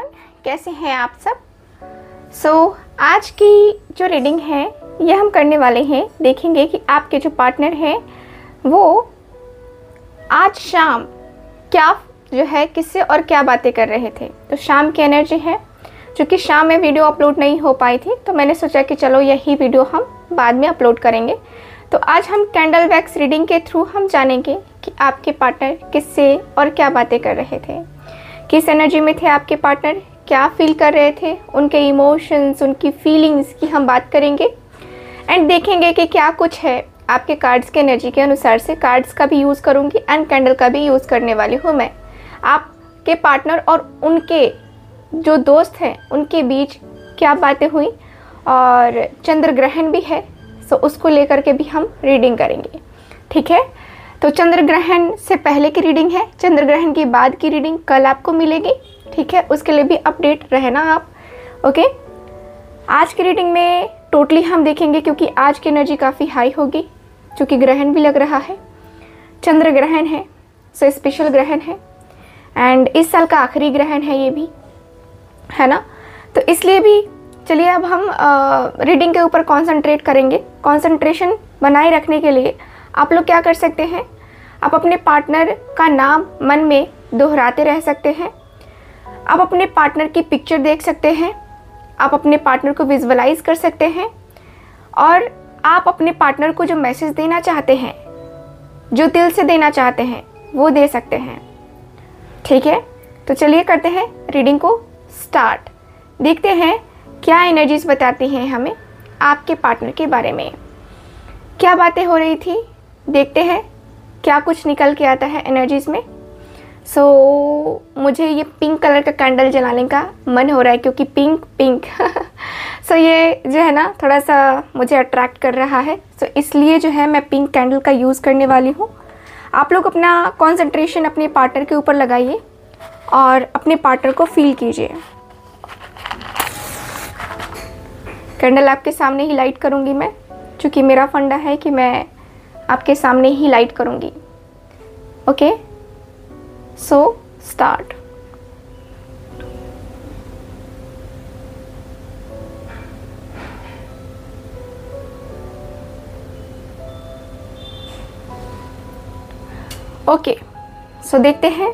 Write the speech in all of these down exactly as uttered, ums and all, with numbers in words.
Everyone, कैसे हैं आप सब। सो so, आज की जो रीडिंग है ये हम करने वाले हैं, देखेंगे कि आपके जो पार्टनर हैं वो आज शाम क्या जो है किससे और क्या बातें कर रहे थे। तो शाम की एनर्जी है, क्योंकि शाम में वीडियो अपलोड नहीं हो पाई थी तो मैंने सोचा कि चलो यही वीडियो हम बाद में अपलोड करेंगे। तो आज हम कैंडल वैक्स रीडिंग के थ्रू हम जानेंगे कि आपके पार्टनर किससे और क्या बातें कर रहे थे, किस एनर्जी में थे आपके पार्टनर, क्या फील कर रहे थे, उनके इमोशंस, उनकी फीलिंग्स की हम बात करेंगे एंड देखेंगे कि क्या कुछ है। आपके कार्ड्स के एनर्जी के अनुसार से कार्ड्स का भी यूज़ करूँगी एंड कैंडल का भी यूज़ करने वाली हूँ मैं। आपके पार्टनर और उनके जो दोस्त हैं उनके बीच क्या बातें हुई, और चंद्र ग्रहण भी है सो उसको लेकर के भी हम रीडिंग करेंगे, ठीक है। तो चंद्र ग्रहण से पहले की रीडिंग है, चंद्र ग्रहण के बाद की रीडिंग कल आपको मिलेगी, ठीक है। उसके लिए भी अपडेट रहना आप, ओके। आज की रीडिंग में टोटली हम देखेंगे, क्योंकि आज की एनर्जी काफ़ी हाई होगी, क्योंकि ग्रहण भी लग रहा है, चंद्र ग्रहण है, सो स्पेशल ग्रहण है एंड इस साल का आखिरी ग्रहण है ये भी, है ना। तो इसलिए भी चलिए अब हम रीडिंग के ऊपर कंसंट्रेट करेंगे। कंसंट्रेशन बनाए रखने के लिए आप लोग क्या कर सकते हैं, आप अपने पार्टनर का नाम मन में दोहराते रह सकते हैं, आप अपने पार्टनर की पिक्चर देख सकते हैं, आप अपने पार्टनर को विजुअलाइज कर सकते हैं और आप अपने पार्टनर को जो मैसेज देना चाहते हैं, जो दिल से देना चाहते हैं, वो दे सकते हैं, ठीक है। तो चलिए करते हैं रीडिंग को स्टार्ट। देखते हैं क्या एनर्जीज बताती हैं हमें आपके पार्टनर के बारे में, क्या बातें हो रही थी, देखते हैं क्या कुछ निकल के आता है एनर्जीज में। सो so, मुझे ये पिंक कलर का कैंडल जलाने का मन हो रहा है, क्योंकि पिंक पिंक सो so, ये जो है ना थोड़ा सा मुझे अट्रैक्ट कर रहा है, सो so, इसलिए जो है मैं पिंक कैंडल का यूज़ करने वाली हूँ। आप लोग अपना कंसंट्रेशन अपने पार्टनर के ऊपर लगाइए और अपने पार्टनर को फील कीजिए। कैंडल आपके सामने ही लाइट करूँगी मैं, क्योंकि मेरा फंडा है कि मैं आपके सामने ही लाइट करूँगी, okay. So start. Okay, so देखते हैं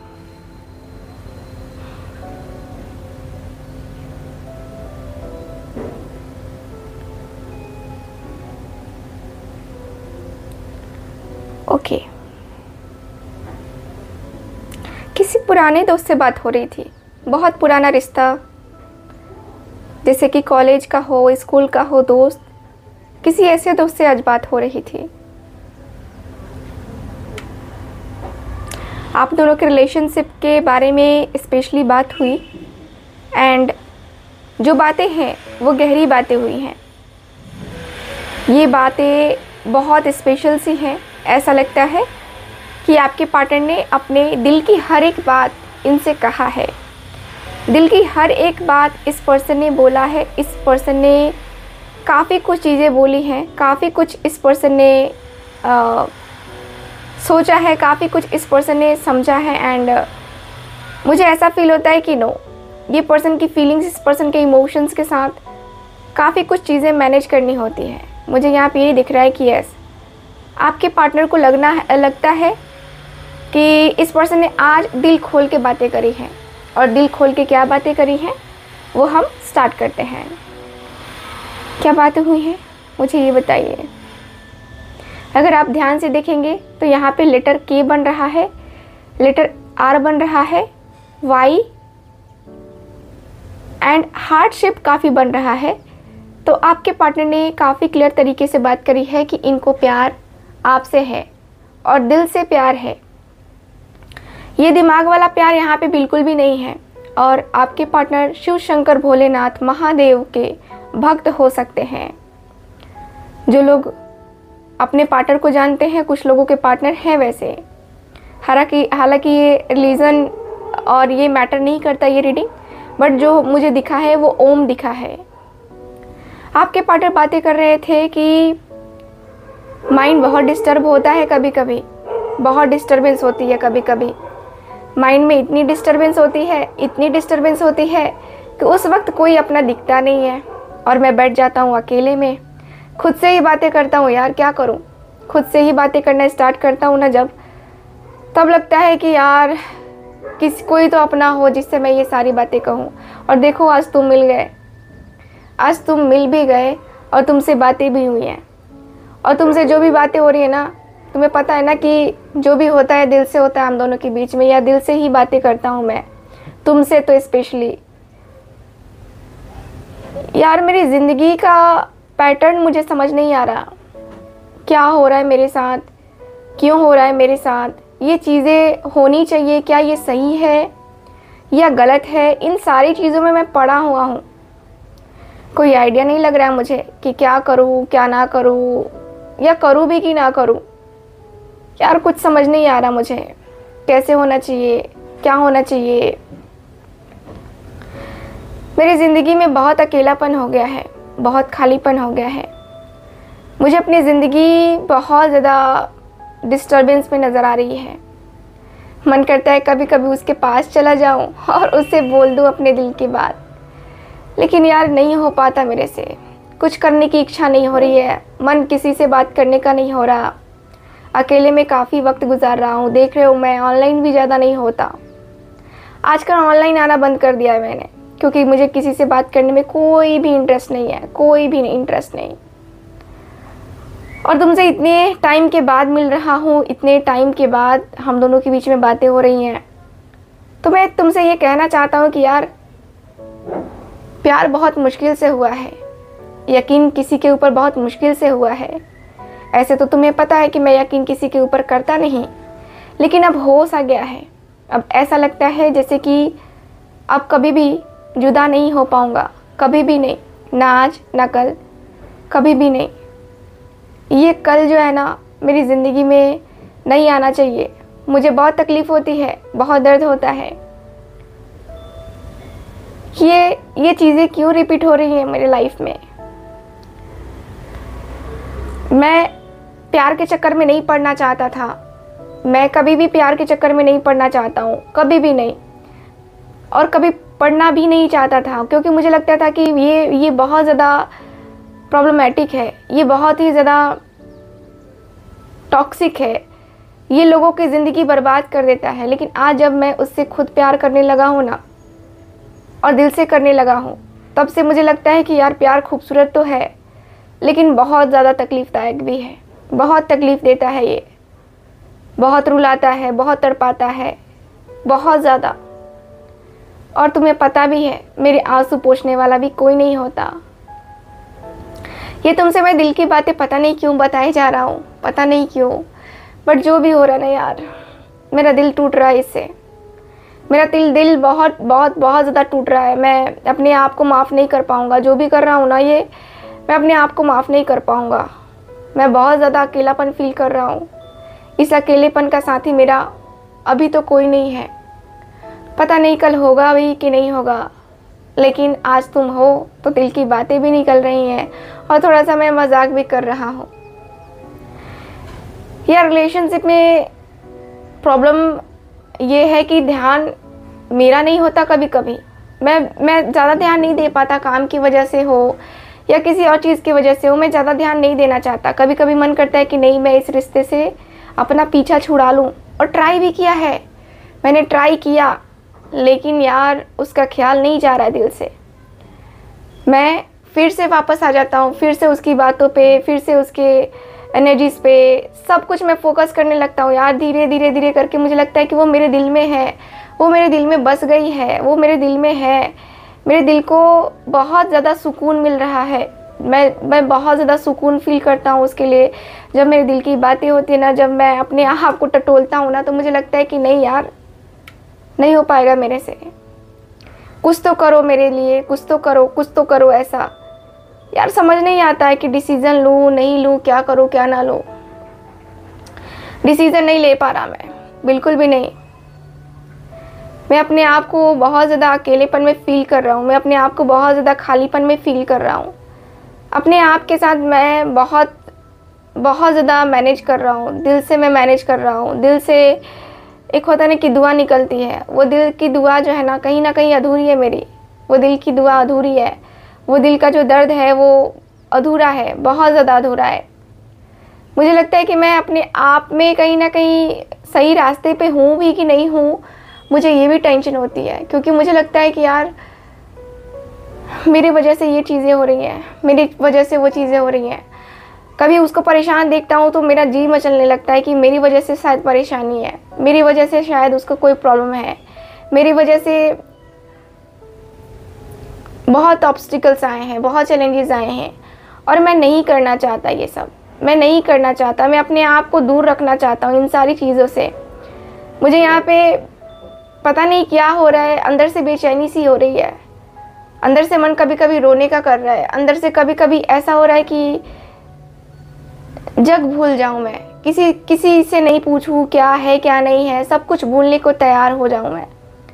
ओके okay. किसी पुराने दोस्त से बात हो रही थी, बहुत पुराना रिश्ता, जैसे कि कॉलेज का हो, स्कूल का हो दोस्त, किसी ऐसे दोस्त से आज बात हो रही थी। आप दोनों के रिलेशनशिप के बारे में स्पेशली बात हुई एंड जो बातें हैं वो गहरी बातें हुई हैं। ये बातें बहुत स्पेशल सी हैं, ऐसा लगता है कि आपके पार्टनर ने अपने दिल की हर एक बात इनसे कहा है, दिल की हर एक बात इस पर्सन ने बोला है, इस पर्सन ने काफ़ी कुछ चीज़ें बोली हैं, काफ़ी कुछ इस पर्सन ने आ, सोचा है, काफ़ी कुछ इस पर्सन ने समझा है एंड मुझे ऐसा फील होता है कि नो, ये पर्सन की फीलिंग्स, इस पर्सन के इमोशंस के साथ काफ़ी कुछ चीज़ें मैनेज करनी होती हैं। मुझे यहाँ पे ये दिख रहा है कि यस, आपके पार्टनर को लगना है, लगता है कि इस पर्सन ने आज दिल खोल के बातें करी हैं, और दिल खोल के क्या बातें करी हैं वो हम स्टार्ट करते हैं। क्या बातें हुई हैं मुझे ये बताइए। अगर आप ध्यान से देखेंगे तो यहाँ पे लेटर के बन रहा है, लेटर आर बन रहा है, वाई एंड हार्ट शेप काफ़ी बन रहा है। तो आपके पार्टनर ने काफ़ी क्लियर तरीके से बात करी है कि इनको प्यार आपसे है और दिल से प्यार है। ये दिमाग वाला प्यार यहाँ पे बिल्कुल भी नहीं है, और आपके पार्टनर शिव शंकर भोलेनाथ महादेव के भक्त हो सकते हैं। जो लोग अपने पार्टनर को जानते हैं, कुछ लोगों के पार्टनर हैं वैसे, हालांकि हालांकि ये रिलीजन और ये मैटर नहीं करता ये रीडिंग, बट जो मुझे दिखा है वो ओम दिखा है। आपके पार्टनर बातें कर रहे थे कि माइंड बहुत डिस्टर्ब होता है, कभी कभी बहुत डिस्टर्बेंस होती है, कभी कभी माइंड में इतनी डिस्टरबेंस होती है, इतनी डिस्टरबेंस होती है कि उस वक्त कोई अपना दिखता नहीं है और मैं बैठ जाता हूँ अकेले में, खुद से ही बातें करता हूँ। यार क्या करूँ, खुद से ही बातें करना स्टार्ट करता हूँ ना जब, तब लगता है कि यार किसी कोई तो अपना हो जिससे मैं ये सारी बातें कहूँ। और देखो आज तुम मिल गए, आज तुम मिल भी गए और तुमसे बातें भी हुई हैं। और तुमसे जो भी बातें हो रही है ना, तुम्हें पता है ना कि जो भी होता है दिल से होता है हम दोनों के बीच में, या दिल से ही बातें करता हूँ मैं तुमसे तो स्पेशली। यार मेरी ज़िंदगी का पैटर्न मुझे समझ नहीं आ रहा, क्या हो रहा है मेरे साथ, क्यों हो रहा है मेरे साथ, ये चीज़ें होनी चाहिए, क्या ये सही है या गलत है, इन सारी चीज़ों में मैं पड़ा हुआ हूँ। कोई आइडिया नहीं लग रहा है मुझे कि क्या करूँ क्या ना करूँ, या करूँ भी कि ना करूँ। यार कुछ समझ नहीं आ रहा मुझे, कैसे होना चाहिए, क्या होना चाहिए। मेरी ज़िंदगी में बहुत अकेलापन हो गया है, बहुत खालीपन हो गया है। मुझे अपनी ज़िंदगी बहुत ज़्यादा डिस्टर्बेंस में नज़र आ रही है। मन करता है कभी कभी उसके पास चला जाऊं और उससे बोल दूं अपने दिल की बात, लेकिन यार नहीं हो पाता मेरे से। कुछ करने की इच्छा नहीं हो रही है, मन किसी से बात करने का नहीं हो रहा। अकेले में काफ़ी वक्त गुजार रहा हूँ, देख रहे हो मैं ऑनलाइन भी ज़्यादा नहीं होता। आजकल ऑनलाइन आना बंद कर दिया है मैंने, क्योंकि मुझे किसी से बात करने में कोई भी इंटरेस्ट नहीं है, कोई भी इंटरेस्ट नहीं। और तुमसे इतने टाइम के बाद मिल रहा हूँ, इतने टाइम के बाद हम दोनों के बीच में बातें हो रही हैं, तो मैं तुमसे ये कहना चाहता हूँ कि यार प्यार बहुत मुश्किल से हुआ है, यकीन किसी के ऊपर बहुत मुश्किल से हुआ है। ऐसे तो तुम्हें पता है कि मैं यकीन किसी के ऊपर करता नहीं, लेकिन अब हो सा गया है। अब ऐसा लगता है जैसे कि अब कभी भी जुदा नहीं हो पाऊँगा, कभी भी नहीं, ना आज ना कल, कभी भी नहीं। ये कल जो है ना मेरी ज़िंदगी में नहीं आना चाहिए। मुझे बहुत तकलीफ़ होती है, बहुत दर्द होता है। ये ये चीज़ें क्यों रिपीट हो रही हैं मेरी लाइफ में। मैं प्यार के चक्कर में नहीं पड़ना चाहता था, मैं कभी भी प्यार के चक्कर में नहीं पड़ना चाहता हूँ, कभी भी नहीं, और कभी पढ़ना भी नहीं चाहता था, क्योंकि मुझे लगता था कि ये ये बहुत ज़्यादा प्रॉब्लमेटिक है, ये बहुत ही ज़्यादा टॉक्सिक है, ये लोगों की ज़िंदगी बर्बाद कर देता है। लेकिन आज जब मैं उससे खुद प्यार करने लगा हूँ ना, और दिल से करने लगा हूँ, तब से मुझे लगता है कि यार प्यार खूबसूरत तो है, लेकिन बहुत ज़्यादा तकलीफ़दायक भी है, बहुत तकलीफ़ देता है, ये बहुत रुलाता है, बहुत तड़पाता है, बहुत ज़्यादा। और तुम्हें पता भी है मेरे आंसू पोंछने वाला भी कोई नहीं होता। ये तुमसे मैं दिल की बातें पता नहीं क्यों बताए जा रहा हूँ, पता नहीं क्यों, बट जो भी हो रहा है ना यार, मेरा दिल टूट रहा है इससे। मेरा दिल दिल बहुत बहुत बहुत ज़्यादा टूट रहा है। मैं अपने आप को माफ़ नहीं कर पाऊँगा, जो भी कर रहा हूँ ना ये, मैं अपने आप को माफ़ नहीं कर पाऊँगा। मैं बहुत ज़्यादा अकेलापन फील कर रहा हूँ। इस अकेलेपन का साथी मेरा अभी तो कोई नहीं है, पता नहीं कल होगा भी कि नहीं होगा, लेकिन आज तुम हो तो दिल की बातें भी निकल रही हैं, और थोड़ा सा मैं मजाक भी कर रहा हूँ। यार रिलेशनशिप में प्रॉब्लम ये है कि ध्यान मेरा नहीं होता। कभी कभी मैं मैं ज़्यादा ध्यान नहीं दे पाता, काम की वजह से हो या किसी और चीज़ की वजह से हो, मैं ज़्यादा ध्यान नहीं देना चाहता। कभी कभी मन करता है कि नहीं, मैं इस रिश्ते से अपना पीछा छुड़ा लूँ, और ट्राई भी किया है, मैंने ट्राई किया, लेकिन यार उसका ख्याल नहीं जा रहा है दिल से। मैं फिर से वापस आ जाता हूँ, फिर से उसकी बातों पे, फिर से उसके एनर्जीज़ पे, सब कुछ मैं फोकस करने लगता हूँ। यार धीरे धीरे धीरे करके मुझे लगता है कि वो मेरे दिल में है, वो मेरे दिल में बस गई है, वो मेरे दिल में है। मेरे दिल को बहुत ज़्यादा सुकून मिल रहा है, मैं मैं बहुत ज़्यादा सुकून फील करता हूँ उसके लिए। जब मेरे दिल की बातें होती है ना, जब मैं अपने आप को टटोलता हूँ ना, तो मुझे लगता है कि नहीं यार, नहीं हो पाएगा मेरे से, कुछ तो करो मेरे लिए, कुछ तो करो, कुछ तो करो। ऐसा यार समझ नहीं आता है कि डिसीज़न लूँ नहीं लूँ, क्या करूँ क्या ना लूँ। डिसीज़न नहीं ले पा रहा मैं, बिल्कुल भी नहीं। मैं अपने आप को बहुत ज़्यादा अकेलेपन में फ़ील कर रहा हूँ, मैं अपने आप को बहुत ज़्यादा खालीपन में फ़ील कर रहा हूँ। अपने आप के साथ मैं बहुत बहुत ज़्यादा मैनेज कर रहा हूँ, दिल से मैं मैनेज कर रहा हूँ, दिल से एक होता है ना कि दुआ निकलती है, वो दिल की दुआ जो है ना कहीं ना कहीं अधूरी है मेरी, वो दिल की दुआ अधूरी है, वो दिल का जो दर्द है वो अधूरा है, बहुत ज़्यादा अधूरा है। मुझे लगता है कि मैं अपने आप में कहीं ना कहीं सही रास्ते पे हूँ भी कि नहीं हूँ, मुझे ये भी टेंशन होती है, क्योंकि मुझे लगता है कि यार मेरी वजह से ये चीज़ें हो रही हैं, मेरी वजह से वो चीज़ें हो रही हैं। कभी उसको परेशान देखता हूँ तो मेरा जी मचलने लगता है कि मेरी वजह से शायद परेशानी है, मेरी वजह से शायद उसको कोई प्रॉब्लम है, मेरी वजह से बहुत ऑब्स्टिकल्स आए हैं, बहुत चैलेंजेस आए हैं, और मैं नहीं करना चाहता ये सब, मैं नहीं करना चाहता। मैं अपने आप को दूर रखना चाहता हूँ इन सारी चीज़ों से। मुझे यहाँ पे पता नहीं क्या हो रहा है, अंदर से बेचैनी सी हो रही है, अंदर से मन कभी कभी रोने का कर रहा है, अंदर से कभी कभी ऐसा हो रहा है कि जग भूल जाऊं मैं, किसी किसी से नहीं पूछूं क्या है क्या नहीं है, सब कुछ भूलने को तैयार हो जाऊं मैं।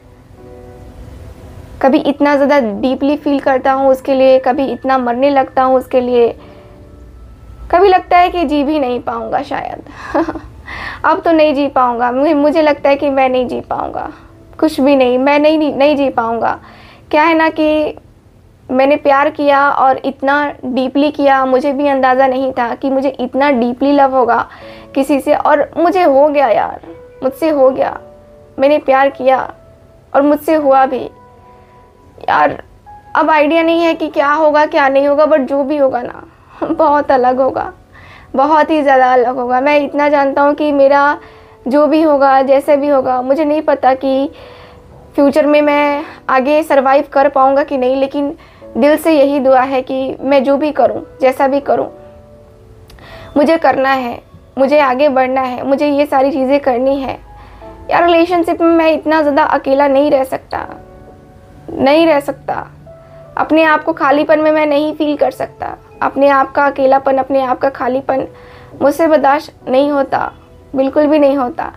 कभी इतना ज़्यादा डीपली फील करता हूं उसके लिए, कभी इतना मरने लगता हूं उसके लिए, कभी लगता है कि जी भी नहीं पाऊंगा शायद अब तो नहीं जी पाऊंगा, मुझे मुझे लगता है कि मैं नहीं जी पाऊंगा, कुछ भी नहीं, मैं नहीं नहीं, नहीं जी पाऊंगा। क्या है ना कि मैंने प्यार किया और इतना डीपली किया, मुझे भी अंदाज़ा नहीं था कि मुझे इतना डीपली लव होगा किसी से, और मुझे हो गया यार, मुझसे हो गया। मैंने प्यार किया और मुझसे हुआ भी यार। अब आइडिया नहीं है कि क्या होगा क्या नहीं होगा, बट जो भी होगा ना बहुत अलग होगा, बहुत ही ज़्यादा अलग होगा। मैं इतना जानता हूँ कि मेरा जो भी होगा, जैसे भी होगा, मुझे नहीं पता कि फ्यूचर में मैं आगे सरवाइव कर पाऊँगा कि नहीं, लेकिन दिल से यही दुआ है कि मैं जो भी करूं, जैसा भी करूं, मुझे करना है, मुझे आगे बढ़ना है, मुझे ये सारी चीज़ें करनी है यार। रिलेशनशिप में मैं इतना ज़्यादा अकेला नहीं रह सकता, नहीं रह सकता। अपने आप को खालीपन में मैं नहीं फील कर सकता, अपने आप का अकेलापन, अपने आप का खालीपन मुझसे बर्दाश्त नहीं होता, बिल्कुल भी नहीं होता।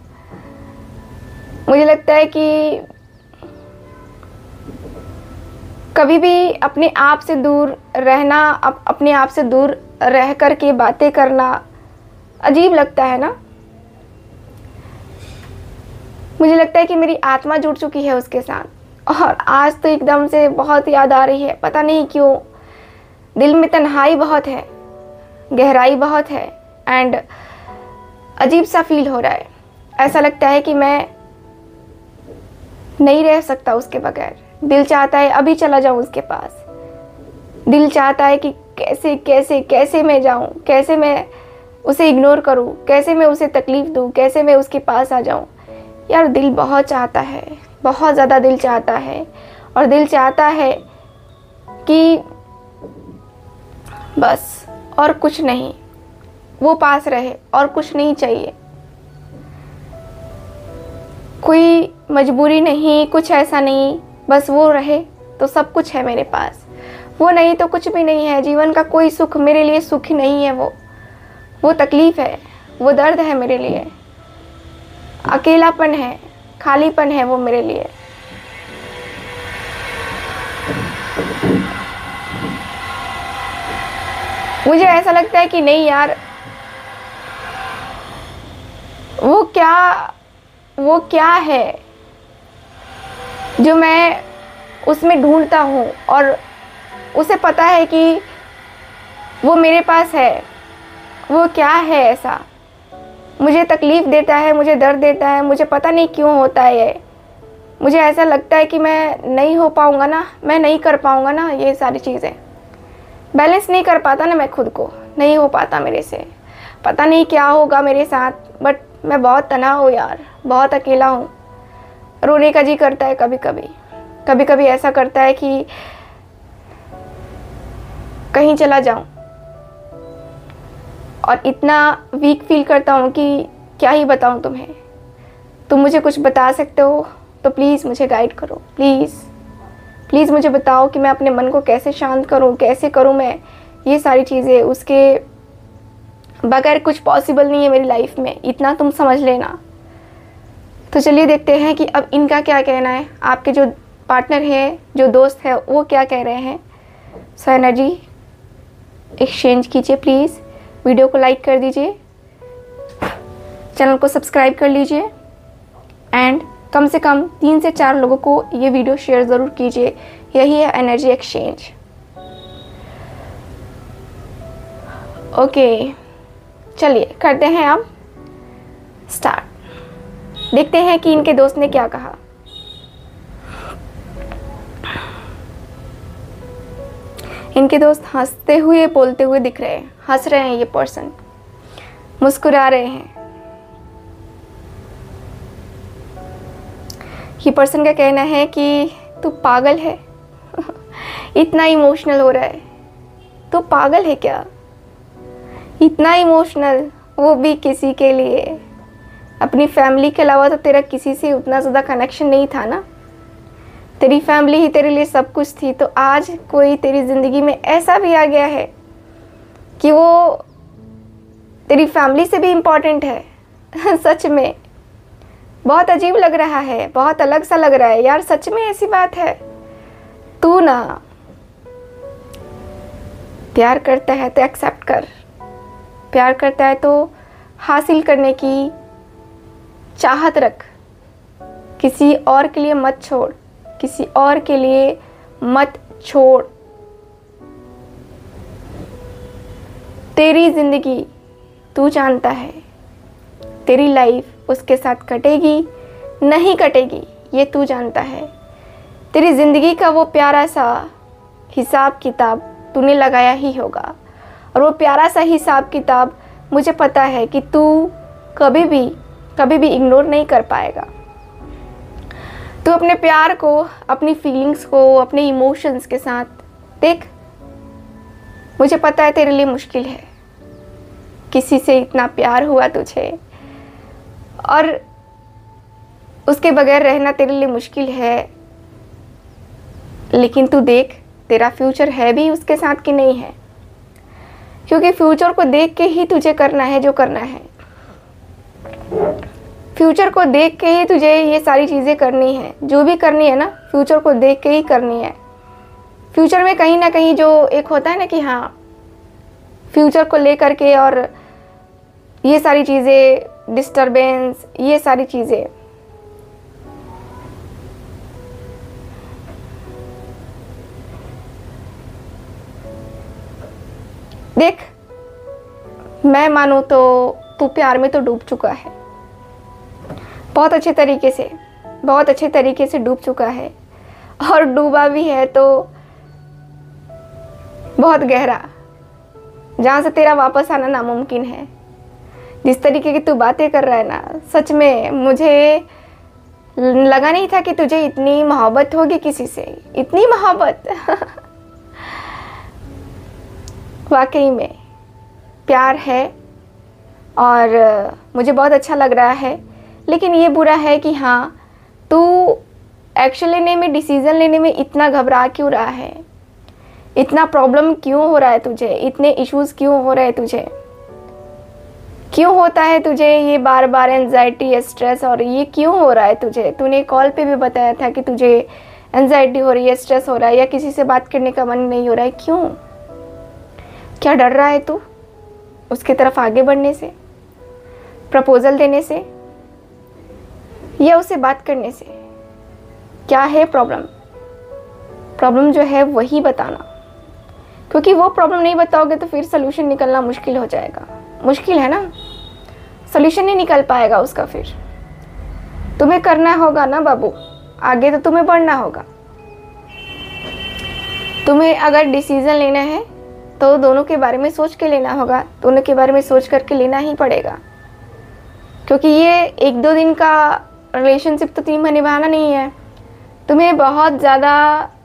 मुझे लगता है कि कभी भी अपने आप से दूर रहना, अप, अपने आप से दूर रह कर के बातें करना अजीब लगता है ना। मुझे लगता है कि मेरी आत्मा जुड़ चुकी है उसके साथ, और आज तो एकदम से बहुत याद आ रही है, पता नहीं क्यों। दिल में तन्हाई बहुत है, गहराई बहुत है, एंड अजीब सा फील हो रहा है। ऐसा लगता है कि मैं नहीं रह सकता उसके बगैर। दिल चाहता है अभी चला जाऊं उसके पास, दिल चाहता है कि कैसे कैसे कैसे मैं जाऊं, कैसे मैं उसे इग्नोर करूं, कैसे मैं उसे तकलीफ़ दूं, कैसे मैं उसके पास आ जाऊं। यार दिल बहुत चाहता है, बहुत ज़्यादा दिल चाहता है, और दिल चाहता है कि बस और कुछ नहीं, वो पास रहे और कुछ नहीं चाहिए। कोई मजबूरी नहीं, कुछ ऐसा नहीं, बस वो रहे तो सब कुछ है मेरे पास, वो नहीं तो कुछ भी नहीं है। जीवन का कोई सुख मेरे लिए सुख ही नहीं है, वो वो तकलीफ़ है, वो दर्द है मेरे लिए, अकेलापन है, खालीपन है वो मेरे लिए। मुझे ऐसा लगता है कि नहीं यार, वो क्या वो क्या है जो मैं उसमें ढूंढता हूँ, और उसे पता है कि वो मेरे पास है। वो क्या है ऐसा, मुझे तकलीफ़ देता है, मुझे दर्द देता है, मुझे पता नहीं क्यों होता है ये। मुझे ऐसा लगता है कि मैं नहीं हो पाऊँगा ना, मैं नहीं कर पाऊँगा ना, ये सारी चीज़ें बैलेंस नहीं कर पाता ना, मैं खुद को नहीं हो पाता मेरे से। पता नहीं क्या होगा मेरे साथ, बट मैं बहुत तन्हा हूँ यार, बहुत अकेला हूँ। रोने का जी करता है कभी कभी, कभी कभी ऐसा करता है कि कहीं चला जाऊं, और इतना वीक फील करता हूं कि क्या ही बताऊं तुम्हें। तुम मुझे कुछ बता सकते हो तो प्लीज़ मुझे गाइड करो, प्लीज़ प्लीज़ मुझे बताओ कि मैं अपने मन को कैसे शांत करूं, कैसे करूं मैं ये सारी चीज़ें। उसके बगैर कुछ पॉसिबल नहीं है मेरी लाइफ में, इतना तुम समझ लेना। तो चलिए देखते हैं कि अब इनका क्या कहना है, आपके जो पार्टनर है, जो दोस्त है, वो क्या कह रहे हैं। सो एनर्जी एक्सचेंज कीजिए प्लीज़, वीडियो को लाइक कर दीजिए, चैनल को सब्सक्राइब कर लीजिए, एंड कम से कम तीन से चार लोगों को ये वीडियो शेयर ज़रूर कीजिए। यही है एनर्जी एक्सचेंज। ओके, चलिए करते हैं अब स्टार्ट। देखते हैं कि इनके दोस्त ने क्या कहा। इनके दोस्त हंसते हुए बोलते हुए दिख रहे हैं, हंस रहे हैं, ये पर्सन मुस्कुरा रहे हैं। ये पर्सन का कहना है कि तू पागल है इतना इमोशनल हो रहा है, तू पागल है क्या, इतना इमोशनल, वो भी किसी के लिए। अपनी फैमिली के अलावा तो तेरा किसी से उतना ज़्यादा कनेक्शन नहीं था ना, तेरी फैमिली ही तेरे लिए सब कुछ थी। तो आज कोई तेरी ज़िंदगी में ऐसा भी आ गया है कि वो तेरी फैमिली से भी इम्पोर्टेंट है सच में बहुत अजीब लग रहा है, बहुत अलग सा लग रहा है यार, सच में ऐसी बात है। तू ना प्यार करता है तो एक्सेप्ट कर, प्यार करता है तो हासिल करने की चाहत रख, किसी और के लिए मत छोड़, किसी और के लिए मत छोड़। तेरी ज़िंदगी तू जानता है, तेरी लाइफ उसके साथ कटेगी नहीं कटेगी ये तू जानता है। तेरी ज़िंदगी का वो प्यारा सा हिसाब किताब तूने लगाया ही होगा, और वो प्यारा सा हिसाब किताब मुझे पता है कि तू कभी भी कभी भी इग्नोर नहीं कर पाएगा। तू अपने प्यार को, अपनी फीलिंग्स को, अपने इमोशंस के साथ देख। मुझे पता है तेरे लिए मुश्किल है, किसी से इतना प्यार हुआ तुझे और उसके बगैर रहना तेरे लिए मुश्किल है, लेकिन तू देख तेरा फ्यूचर है भी उसके साथ कि नहीं है, क्योंकि फ्यूचर को देख के ही तुझे करना है जो करना है। फ्यूचर को देख के ही तुझे ये सारी चीज़ें करनी है, जो भी करनी है ना फ्यूचर को देख के ही करनी है। फ्यूचर में कहीं ना कहीं जो एक होता है ना कि हाँ फ्यूचर को लेकर के और ये सारी चीज़ें, डिस्टरबेंस, ये सारी चीज़ें, देख मैं मानूँ तो तू प्यार में तो डूब चुका है, बहुत अच्छे तरीके से, बहुत अच्छे तरीके से डूब चुका है, और डूबा भी है तो बहुत गहरा, जहाँ से तेरा वापस आना नामुमकिन है। जिस तरीके की तू बातें कर रहा है ना, सच में मुझे लगा नहीं था कि तुझे इतनी मोहब्बत होगी किसी से, इतनी मोहब्बत वाकई में प्यार है और मुझे बहुत अच्छा लग रहा है। लेकिन ये बुरा है कि हाँ तू एक्शन लेने में, डिसीज़न लेने में इतना घबरा क्यों रहा है, इतना प्रॉब्लम क्यों हो रहा है तुझे, इतने इश्यूज़ क्यों हो रहे हैं तुझे, क्यों होता है तुझे ये बार बार एंजाइटी, स्ट्रेस, और ये क्यों हो रहा है तुझे। तूने कॉल पे भी बताया था कि तुझे एंजाइटी हो रही है, स्ट्रेस हो रहा है, या किसी से बात करने का मन नहीं हो रहा है, क्यों, क्या डर रहा है तू उसकी तरफ आगे बढ़ने से, प्रपोजल देने से, या उससे बात करने से। क्या है प्रॉब्लम? प्रॉब्लम जो है वही बताना, क्योंकि वो प्रॉब्लम नहीं बताओगे तो फिर सोल्यूशन निकलना मुश्किल हो जाएगा। मुश्किल है ना, सोल्यूशन नहीं निकल पाएगा उसका। फिर तुम्हें करना होगा ना बाबू, आगे तो तुम्हें बढ़ना होगा। तुम्हें अगर डिसीज़न लेना है तो दोनों के बारे में सोच के लेना होगा, दोनों के बारे में सोच करके लेना ही पड़ेगा, क्योंकि ये एक दो दिन का रिलेशनशिप तो तुम्हें निभाना नहीं है। तुम्हें बहुत ज़्यादा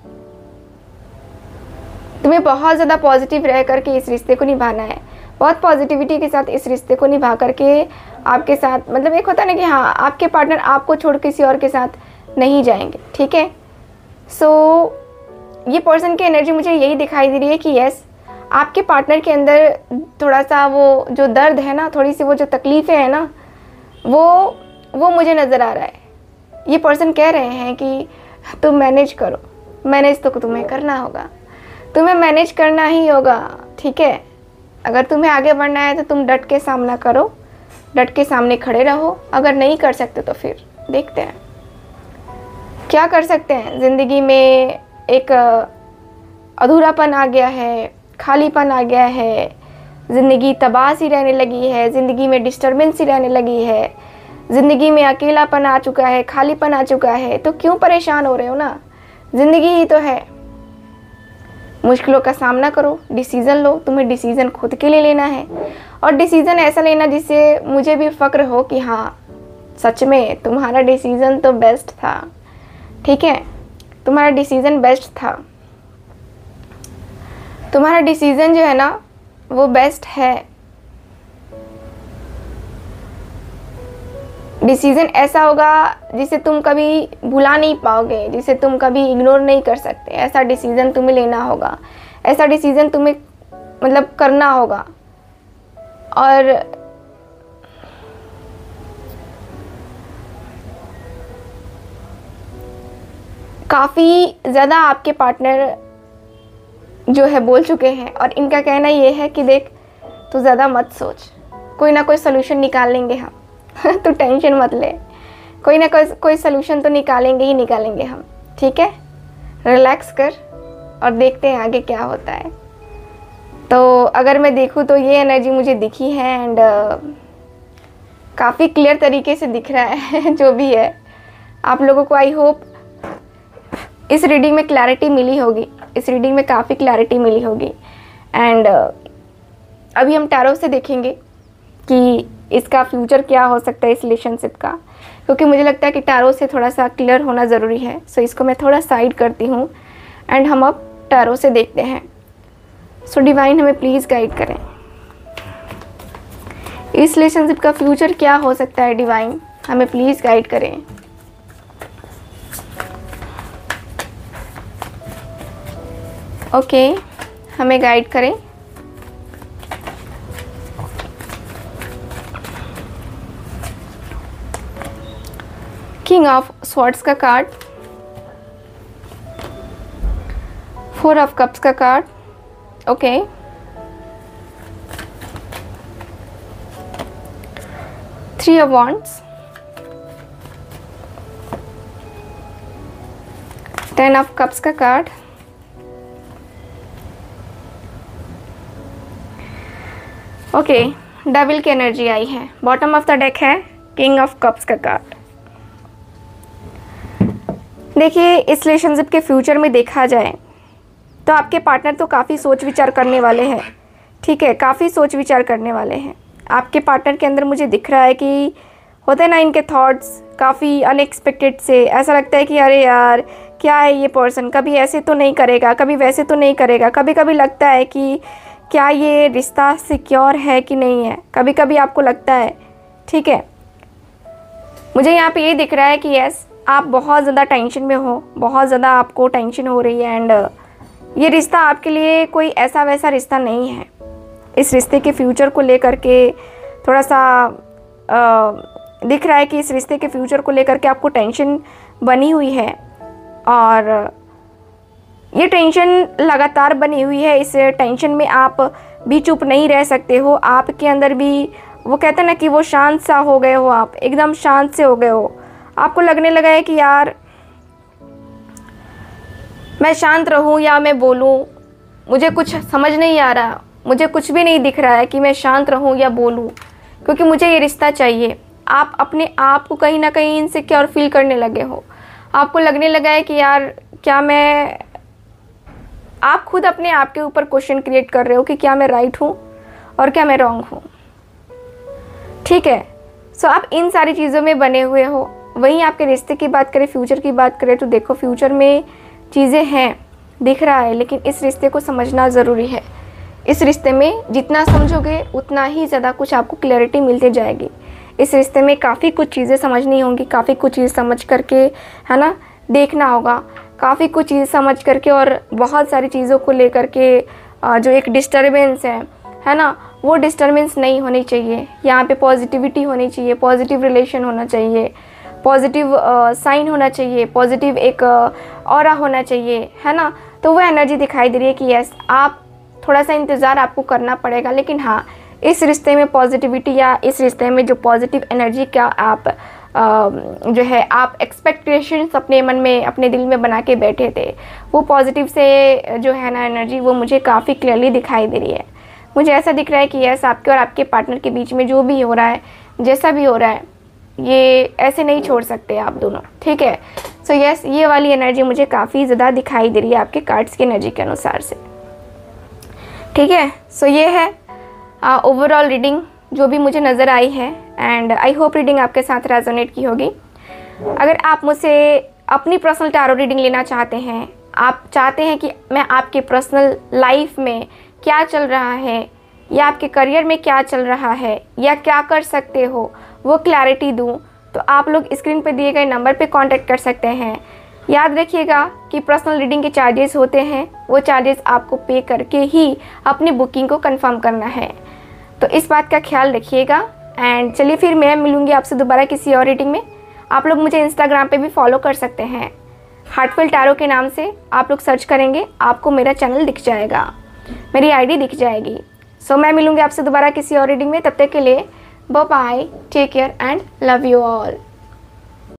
तुम्हें बहुत ज़्यादा पॉजिटिव रह करके इस रिश्ते को निभाना है, बहुत पॉजिटिविटी के साथ इस रिश्ते को निभा करके आपके साथ, मतलब एक होता है ना कि हाँ आपके पार्टनर आपको छोड़ किसी और के साथ नहीं जाएंगे, ठीक है। सो so, ये पर्सन की एनर्जी मुझे यही दिखाई दे रही है कि यस आपके पार्टनर के अंदर थोड़ा सा वो जो दर्द है ना, थोड़ी सी वो जो तकलीफ़ें हैं ना, वो वो मुझे नज़र आ रहा है। ये पर्सन कह रहे हैं कि तुम मैनेज करो, मैनेज तो तुम्हें करना होगा, तुम्हें मैनेज करना ही होगा, ठीक है। अगर तुम्हें आगे बढ़ना है तो तुम डट के सामना करो, डट के सामने खड़े रहो। अगर नहीं कर सकते तो फिर देखते हैं क्या कर सकते हैं। ज़िंदगी में एक अधूरापन आ गया है, खालीपन आ गया है, ज़िंदगी तबाह सी रहने लगी है, ज़िंदगी में डिस्टर्बेंस सी रहने लगी है, ज़िंदगी में अकेलापन आ चुका है, खालीपन आ चुका है। तो क्यों परेशान हो रहे हो ना, ज़िंदगी ही तो है। मुश्किलों का सामना करो, डिसीज़न लो। तुम्हें डिसीज़न खुद के लिए लेना है और डिसीज़न ऐसा लेना जिससे मुझे भी फ़क्र हो कि हाँ सच में तुम्हारा डिसीज़न तो बेस्ट था। ठीक है, तुम्हारा डिसीज़न बेस्ट था, तुम्हारा डिसीज़न जो है ना वो बेस्ट है। डिसीज़न ऐसा होगा जिसे तुम कभी भुला नहीं पाओगे, जिसे तुम कभी इग्नोर नहीं कर सकते। ऐसा डिसीज़न तुम्हें लेना होगा, ऐसा डिसीज़न तुम्हें मतलब करना होगा। और काफ़ी ज़्यादा आपके पार्टनर जो है बोल चुके हैं और इनका कहना ये है कि देख तू ज़्यादा मत सोच, कोई ना कोई सलूशन निकाल लेंगे हम तो टेंशन मत ले, कोई ना कोई कोई सलूशन तो निकालेंगे ही निकालेंगे हम। ठीक है, रिलैक्स कर और देखते हैं आगे क्या होता है। तो अगर मैं देखूँ तो ये एनर्जी मुझे दिखी है एंड काफ़ी क्लियर तरीके से दिख रहा है जो भी है। आप लोगों को आई होप इस रीडिंग में क्लैरिटी मिली होगी, इस रीडिंग में काफ़ी क्लैरिटी मिली होगी। एंड अभी हम टैरो से देखेंगे कि इसका फ्यूचर क्या हो सकता है इस रिलेशनशिप का, क्योंकि मुझे लगता है कि टैरो से थोड़ा सा क्लियर होना ज़रूरी है। सो इसको मैं थोड़ा साइड करती हूँ एंड हम अब टैरो से देखते हैं। सो डिवाइन हमें प्लीज़ गाइड करें, इस रिलेशनशिप का फ्यूचर क्या हो सकता है। डिवाइन हमें प्लीज़ गाइड करें। ओके okay, हमें गाइड करें। किंग ऑफ स्वॉर्ड्स का कार्ड, फोर ऑफ कप्स का card, okay, three of wands, ten of cups का कार्ड, ओके, डबल की एनर्जी आई है। बॉटम ऑफ द डेक है किंग ऑफ कप्स का कार्ड। देखिए इस रिलेशनशिप के फ्यूचर में देखा जाए तो आपके पार्टनर तो काफ़ी सोच विचार करने वाले हैं। ठीक है, काफ़ी सोच विचार करने वाले हैं। आपके पार्टनर के अंदर मुझे दिख रहा है कि होते ना इनके थॉट्स काफ़ी अनएक्सपेक्टेड से, ऐसा लगता है कि अरे यार क्या है ये पर्सन, कभी ऐसे तो नहीं करेगा, कभी वैसे तो नहीं करेगा। कभी कभी लगता है कि क्या ये रिश्ता सिक्योर है कि नहीं है, कभी कभी आपको लगता है। ठीक है, मुझे यहाँ पे ये दिख रहा है कि यस आप बहुत ज़्यादा टेंशन में हो, बहुत ज़्यादा आपको टेंशन हो रही है एंड ये रिश्ता आपके लिए कोई ऐसा वैसा रिश्ता नहीं है। इस रिश्ते के फ्यूचर को लेकर के थोड़ा सा आ, दिख रहा है कि इस रिश्ते के फ्यूचर को लेकर के आपको टेंशन बनी हुई है और ये टेंशन लगातार बनी हुई है। इस टेंशन में आप भी चुप नहीं रह सकते हो। आपके अंदर भी वो कहते हैं ना कि वो शांत सा हो गए हो, आप एकदम शांत से हो गए हो। आपको लगने लगा है कि यार मैं शांत रहूं या मैं बोलूं, मुझे कुछ समझ नहीं आ रहा, मुझे कुछ भी नहीं दिख रहा है कि मैं शांत रहूं या बोलूं, क्योंकि मुझे ये रिश्ता चाहिए। आप अपने आप को कहीं ना कहीं इनसिक्योर फील करने लगे हो। आपको लगने लगा है कि यार क्या मैं, आप खुद अपने आप के ऊपर क्वेश्चन क्रिएट कर रहे हो कि क्या मैं राइट हूँ और क्या मैं रॉन्ग हूँ। ठीक है, सो आप इन सारी चीज़ों में बने हुए हो। वहीं आपके रिश्ते की बात करें, फ्यूचर की बात करें तो देखो फ्यूचर में चीज़ें हैं, दिख रहा है, लेकिन इस रिश्ते को समझना ज़रूरी है। इस रिश्ते में जितना समझोगे उतना ही ज़्यादा कुछ आपको क्लैरिटी मिलती जाएगी। इस रिश्ते में काफ़ी कुछ चीज़ें समझनी होंगी, काफ़ी कुछ चीज़ समझ करके है ना देखना होगा, काफ़ी कुछ चीज़ समझ करके और बहुत सारी चीज़ों को लेकर के जो एक डिस्टर्बेंस है है ना, वो डिस्टर्बेंस नहीं होनी चाहिए। यहाँ पे पॉजिटिविटी होनी चाहिए, पॉजिटिव रिलेशन होना चाहिए, पॉजिटिव साइन होना चाहिए, पॉजिटिव एक ऑरा होना चाहिए, है ना। तो वो एनर्जी दिखाई दे रही है कि यस आप थोड़ा सा इंतज़ार आपको करना पड़ेगा, लेकिन हाँ इस रिश्ते में पॉजिटिविटी या इस रिश्ते में जो पॉजिटिव एनर्जी का आप जो है आप एक्सपेक्टेशंस अपने मन में अपने दिल में बना के बैठे थे, वो पॉजिटिव से जो है ना एनर्जी वो मुझे काफ़ी क्लियरली दिखाई दे रही है। मुझे ऐसा दिख रहा है कि यस आपके और आपके पार्टनर के बीच में जो भी हो रहा है, जैसा भी हो रहा है, ये ऐसे नहीं छोड़ सकते आप दोनों, ठीक है। सो so, यस yes, ये वाली एनर्जी मुझे काफ़ी ज़्यादा दिखाई दे रही है आपके कार्ड्स की एनर्जी के अनुसार से, ठीक है। सो so, ये है ओवरऑल uh, रीडिंग जो भी मुझे नज़र आई है, एंड आई होप रीडिंग आपके साथ रेजोनेट की होगी। अगर आप मुझसे अपनी पर्सनल टैरो रीडिंग लेना चाहते हैं, आप चाहते हैं कि मैं आपके पर्सनल लाइफ में क्या चल रहा है या आपके करियर में क्या चल रहा है या क्या कर सकते हो वो क्लैरिटी दूं, तो आप लोग स्क्रीन पर दिए गए नंबर पे कांटेक्ट कर सकते हैं। याद रखिएगा कि पर्सनल रीडिंग के चार्जेस होते हैं, वो चार्जेस आपको पे करके ही अपनी बुकिंग को कंफर्म करना है, तो इस बात का ख्याल रखिएगा। एंड चलिए फिर मैं मिलूँगी आपसे दोबारा किसी और रीडिंग में। आप लोग मुझे इंस्टाग्राम पे भी फॉलो कर सकते हैं, हार्टफुल टैरो के नाम से आप लोग सर्च करेंगे, आपको मेरा चैनल दिख जाएगा, मेरी आईडी दिख जाएगी। सो so, मैं मिलूँगी आपसे दोबारा किसी और रीडिंग में। तब तक के लिए bye bye, take care and love you all.